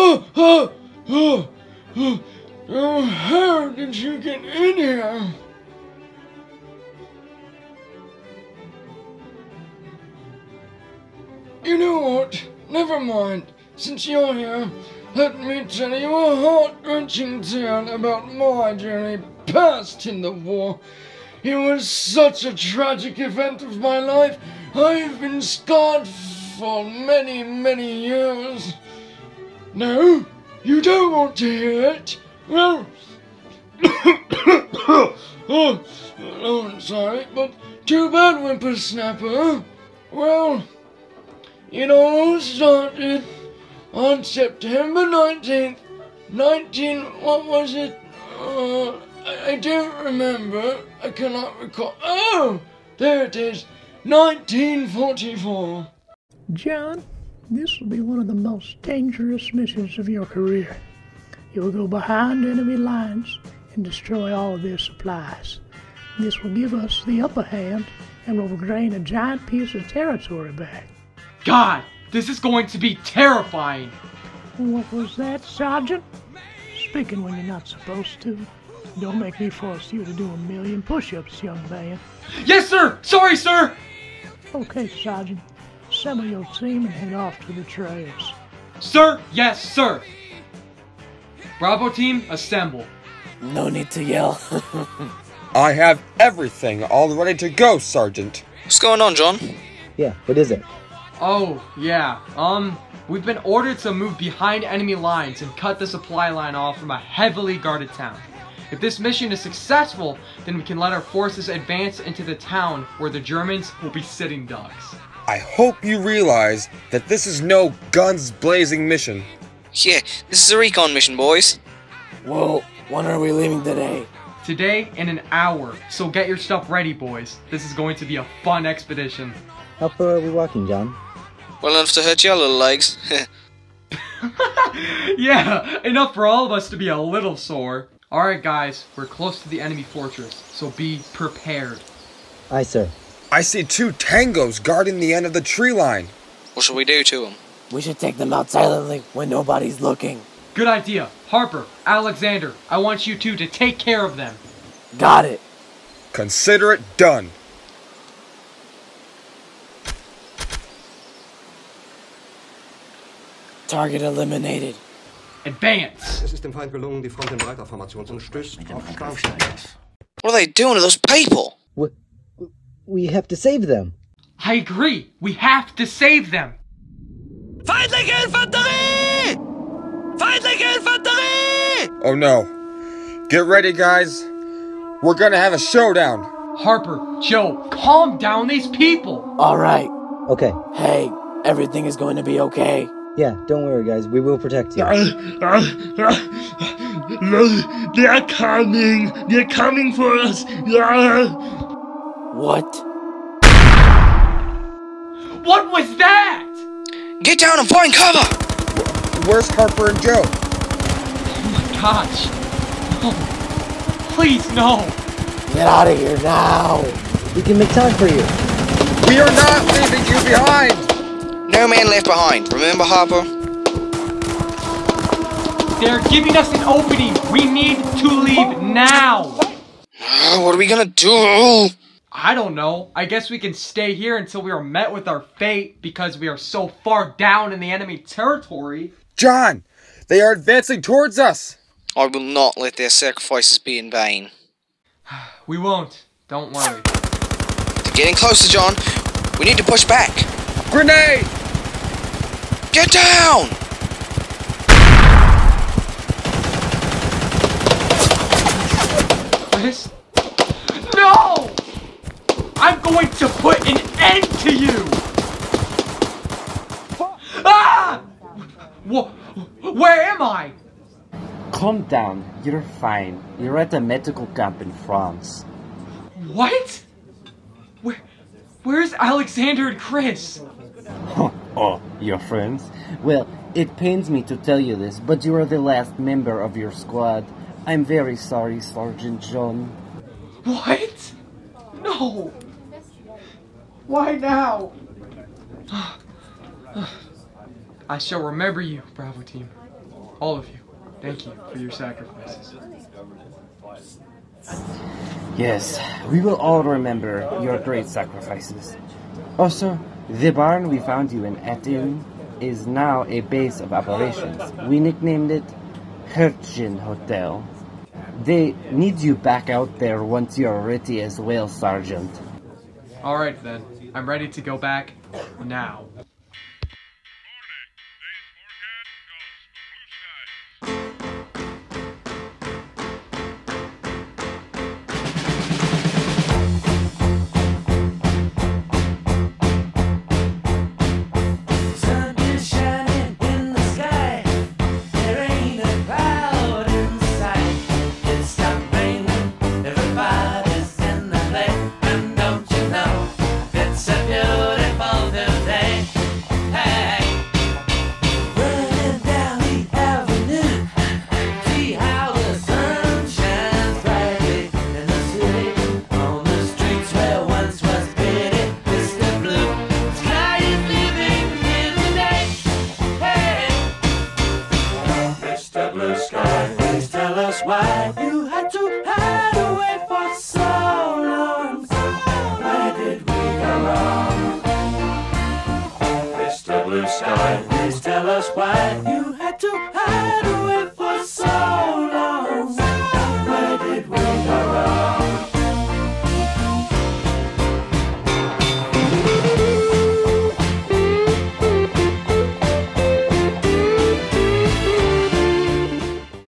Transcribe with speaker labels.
Speaker 1: How did you get in here? You know what? Never mind. Since you're here, let me tell you a heart-wrenching tale about my journey past in the war. It was such a tragic event of my life. I've been scarred for many, many years. No? You don't want to hear it? Well... oh, I'm sorry, but too bad, whippersnapper. Well, it all started on September 19th, what was it? I don't remember. I cannot recall. Oh, there it is. 1944.
Speaker 2: John, this will be one of the most dangerous missions of your career. You will go behind enemy lines and destroy all of their supplies. This will give us the upper hand and will gain a giant piece of territory back.
Speaker 3: God, this is going to be terrifying.
Speaker 2: What was that, Sergeant? Speaking when you're not supposed to. Don't make me force you to do 1,000,000 push-ups, young man.
Speaker 3: Yes, sir! Sorry, sir!
Speaker 2: Okay, Sergeant. Assemble your team and head off to the trails.
Speaker 3: Sir, yes, sir! Bravo team, assemble.
Speaker 4: No need to yell.
Speaker 5: I have everything all ready to go, Sergeant.
Speaker 4: What's going on, John?
Speaker 6: Yeah, what is it?
Speaker 3: Oh, yeah, we've been ordered to move behind enemy lines and cut the supply line off from a heavily guarded town. If this mission is successful, then we can let our forces advance into the town where the Germans will be sitting ducks.
Speaker 5: I hope you realize that this is no guns blazing mission.
Speaker 4: Yeah, this is a recon mission, boys. Well, when are we leaving today?
Speaker 3: Today in an hour, so get your stuff ready, boys. This is going to be a fun expedition.
Speaker 6: How far are we walking, John?
Speaker 4: Well enough to hurt your little legs.
Speaker 3: Yeah, enough for all of us to be a little sore. Alright guys, we're close to the enemy fortress, so be prepared.
Speaker 6: Aye, sir.
Speaker 5: I see 2 tangos guarding the end of the tree line.
Speaker 4: What should we do to them? We should take them out silently when nobody's looking.
Speaker 3: Good idea. Harper, Alexander, I want you two to take care of them.
Speaker 4: Got it.
Speaker 5: Consider it done.
Speaker 4: Target eliminated.
Speaker 3: Advance!
Speaker 7: Es ist dem Feind gelungen, die Front in breiter Formation und stößt auf Starkstellen.
Speaker 4: What are they doing to those people?
Speaker 6: We have to save them.
Speaker 3: I agree. We have to save them.
Speaker 4: Feindliche Infanterie! Feindliche Infanterie!
Speaker 5: Oh no. Get ready, guys. We're gonna have a showdown.
Speaker 3: Harper, Joe, calm down these people.
Speaker 4: All right.
Speaker 6: Okay.
Speaker 4: Hey, everything is going to be okay.
Speaker 6: Yeah, don't worry, guys. We will protect you.
Speaker 1: They're coming. They're coming for us.
Speaker 4: What?
Speaker 3: What was that?
Speaker 4: Get down and find cover!
Speaker 5: Where's Harper and Joe?
Speaker 3: Oh my gosh. No. Please, no.
Speaker 4: Get out of here now.
Speaker 6: We can make time for you.
Speaker 5: We are not leaving you behind!
Speaker 4: No man left behind. Remember, Harper?
Speaker 3: They're giving us an opening. We need to leave now.
Speaker 4: What are we gonna do?
Speaker 3: I don't know. I guess we can stay here until we are met with our fate because we are so far down in the enemy territory.
Speaker 5: John! They are advancing towards us!
Speaker 4: I will not let their sacrifices be in vain.
Speaker 3: We won't. Don't worry.
Speaker 4: They're getting closer, John. We need to push back.
Speaker 5: Grenade!
Speaker 4: Get down!
Speaker 3: Chris? No! I'm going to put an end to you! Ah! Where am I?
Speaker 8: Calm down, you're fine. You're at a medical camp in France.
Speaker 3: What? Where's Alexander and Chris?
Speaker 8: Oh, your friends? Well, it pains me to tell you this, but you are the last member of your squad. I'm very sorry, Sergeant John.
Speaker 3: What? No! Why now? I shall remember you, Bravo team. All of you. Thank you for your sacrifices.
Speaker 8: Yes, we will all remember your great sacrifices. Also, the barn we found you in Etten is now a base of operations. We nicknamed it Hertgen Hotel. They need you back out there once you're ready as well, Sergeant.
Speaker 3: Alright then. I'm ready to go back now.
Speaker 9: Why you had to hide away for so long? Where did we go wrong? Mr. Blue Sky, please tell us why you had to